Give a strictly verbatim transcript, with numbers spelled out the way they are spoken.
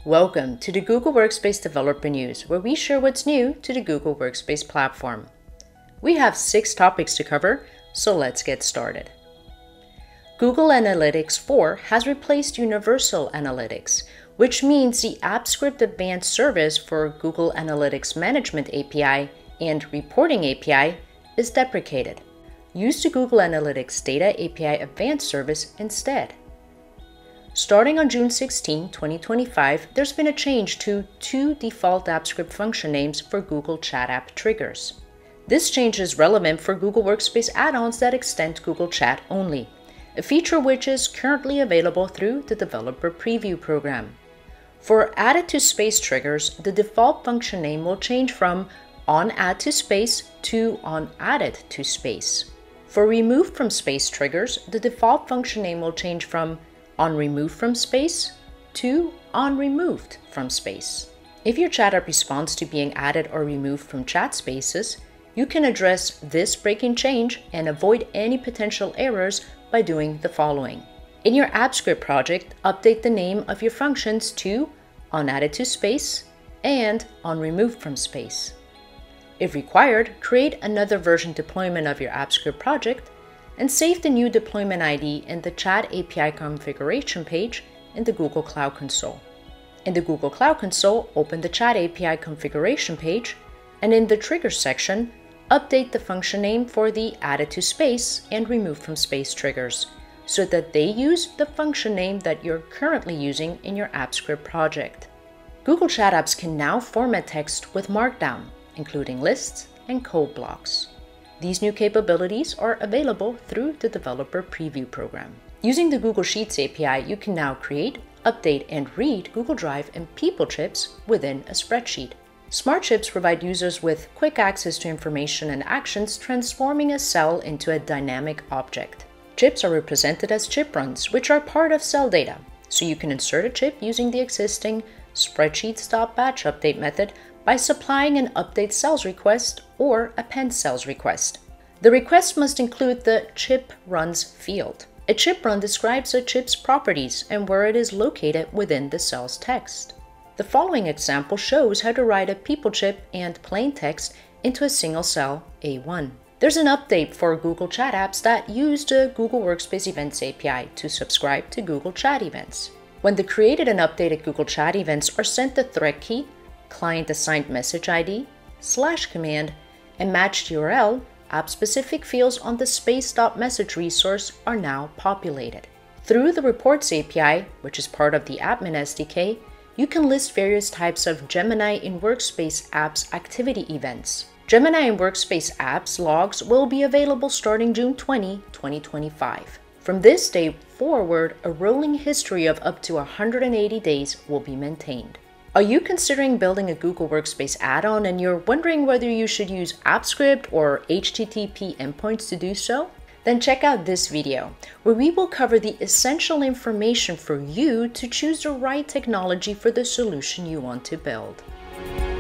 Welcome to the Google Workspace Developer News, where we share what's new to the Google Workspace platform. We have six topics to cover, so let's get started. Google Analytics four has replaced Universal Analytics, which means the AppScript Advanced service for Google Analytics Management A P I and Reporting A P I is deprecated. Use the Google Analytics Data A P I Advanced service instead. Starting on June sixteenth, twenty twenty-five, there's been a change to two default AppScript function names for Google Chat App triggers. This change is relevant for Google Workspace add-ons that extend Google Chat only, a feature which is currently available through the Developer Preview program. For added to space triggers, the default function name will change from onAddToSpace to onAddedToSpace. For removed from space triggers, the default function name will change from onRemovedFromSpace to onRemovedFromSpace. If your chat app responds to being added or removed from chat spaces, you can address this breaking change and avoid any potential errors by doing the following. In your AppScript project, update the name of your functions to onAddedToSpace and onRemovedFromSpace. If required, create another version deployment of your AppScript project and save the new deployment I D in the Chat A P I configuration page in the Google Cloud Console. In the Google Cloud Console, open the Chat A P I configuration page, and in the Triggers section, update the function name for the Added to Space and Removed from Space triggers, so that they use the function name that you're currently using in your AppScript project. Google Chat apps can now format text with markdown, including lists and code blocks. These new capabilities are available through the Developer Preview program. Using the Google Sheets A P I, you can now create, update, and read Google Drive and People chips within a spreadsheet. Smart chips provide users with quick access to information and actions, transforming a cell into a dynamic object. Chips are represented as chip runs, which are part of cell data, so you can insert a chip using the existing spreadsheets.batch update method by supplying an update cells request or append cells request. The request must include the chip runs field. A chip run describes a chip's properties and where it is located within the cell's text. The following example shows how to write a people chip and plain text into a single cell A one. There's an update for Google Chat apps that use the Google Workspace Events A P I to subscribe to Google Chat events. When the created and updated Google Chat events are sent the thread key, client assigned message I D, slash command, and matched U R L, app-specific fields on the space.message resource are now populated. Through the Reports A P I, which is part of the Admin S D K, you can list various types of Gemini in Workspace apps activity events. Gemini in Workspace apps logs will be available starting June twentieth, twenty twenty-five. From this day forward, a rolling history of up to one hundred eighty days will be maintained. Are you considering building a Google Workspace add-on and you're wondering whether you should use AppScript or H T T P endpoints to do so? Then check out this video, where we will cover the essential information for you to choose the right technology for the solution you want to build.